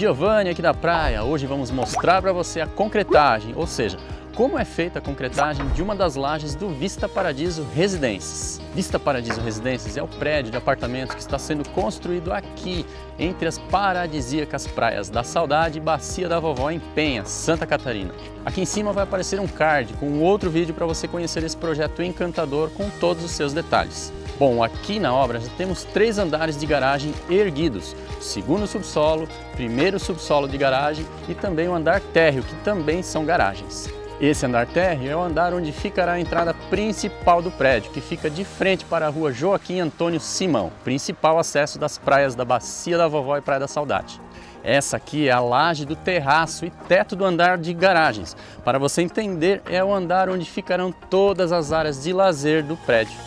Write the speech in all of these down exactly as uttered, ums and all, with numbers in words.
Giovanni aqui da praia. Hoje vamos mostrar para você a concretagem, ou seja, como é feita a concretagem de uma das lajes do Vista Paradiso Residências. Vista Paradiso Residências é o prédio de apartamentos que está sendo construído aqui, entre as paradisíacas praias da Saudade e Bacia da Vovó em Penha, Santa Catarina. Aqui em cima vai aparecer um card com um outro vídeo para você conhecer esse projeto encantador com todos os seus detalhes. Bom, aqui na obra já temos três andares de garagem erguidos, o segundo subsolo, primeiro subsolo de garagem e também o andar térreo, que também são garagens. Esse andar térreo é o andar onde ficará a entrada principal do prédio, que fica de frente para a rua Joaquim Antônio Simão, principal acesso das praias da Bacia da Vovó e Praia da Saudade. Essa aqui é a laje do terraço e teto do andar de garagens. Para você entender, é o andar onde ficarão todas as áreas de lazer do prédio.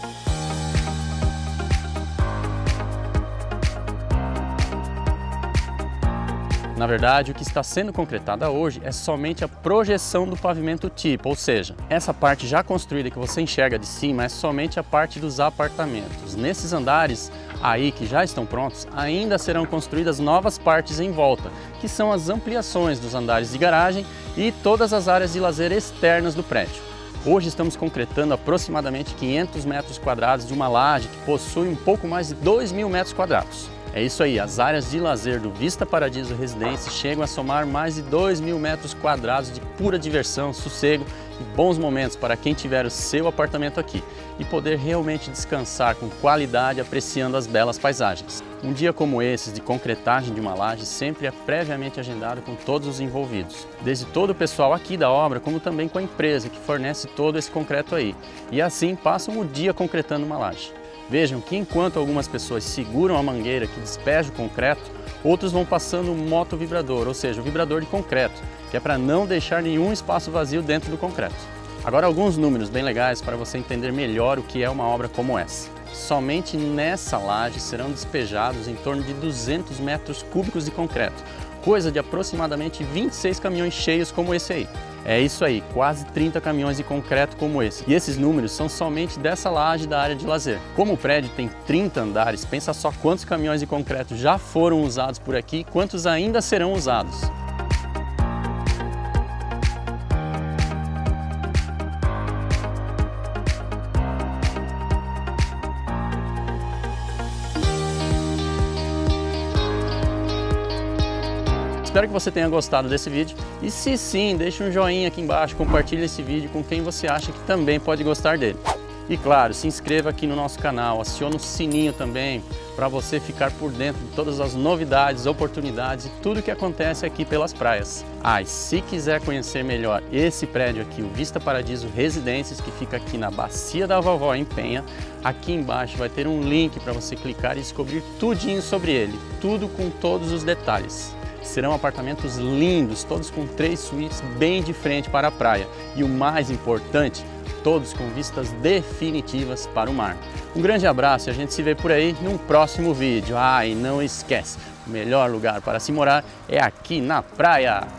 Na verdade, o que está sendo concretada hoje é somente a projeção do pavimento tipo, ou seja, essa parte já construída que você enxerga de cima é somente a parte dos apartamentos. Nesses andares aí que já estão prontos, ainda serão construídas novas partes em volta, que são as ampliações dos andares de garagem e todas as áreas de lazer externas do prédio. Hoje estamos concretando aproximadamente quinhentos metros quadrados de uma laje que possui um pouco mais de dois mil metros quadrados. É isso aí, as áreas de lazer do Vista Paradiso Residências chegam a somar mais de dois mil metros quadrados de pura diversão, sossego e bons momentos para quem tiver o seu apartamento aqui e poder realmente descansar com qualidade apreciando as belas paisagens. Um dia como esse de concretagem de uma laje sempre é previamente agendado com todos os envolvidos, desde todo o pessoal aqui da obra, como também com a empresa que fornece todo esse concreto aí, e assim passam o dia concretando uma laje. Vejam que enquanto algumas pessoas seguram a mangueira que despeja o concreto, outros vão passando o motovibrador, ou seja, o vibrador de concreto, que é para não deixar nenhum espaço vazio dentro do concreto. Agora alguns números bem legais para você entender melhor o que é uma obra como essa. Somente nessa laje serão despejados em torno de duzentos metros cúbicos de concreto, coisa de aproximadamente vinte e seis caminhões cheios como esse aí. É isso aí, quase trinta caminhões de concreto como esse. E esses números são somente dessa laje da área de lazer. Como o prédio tem trinta andares, pensa só quantos caminhões de concreto já foram usados por aqui e quantos ainda serão usados. Espero que você tenha gostado desse vídeo e se sim, deixe um joinha aqui embaixo, compartilhe esse vídeo com quem você acha que também pode gostar dele. E claro, se inscreva aqui no nosso canal, acione o sininho também para você ficar por dentro de todas as novidades, oportunidades e tudo que acontece aqui pelas praias. Ah, e se quiser conhecer melhor esse prédio aqui, o Vista Paradiso Residências, que fica aqui na Bacia da Vovó em Penha, aqui embaixo vai ter um link para você clicar e descobrir tudinho sobre ele, tudo com todos os detalhes. Serão apartamentos lindos, todos com três suítes bem de frente para a praia e o mais importante, todos com vistas definitivas para o mar. Um grande abraço e a gente se vê por aí num próximo vídeo. Ah, e não esquece, o melhor lugar para se morar é aqui na praia!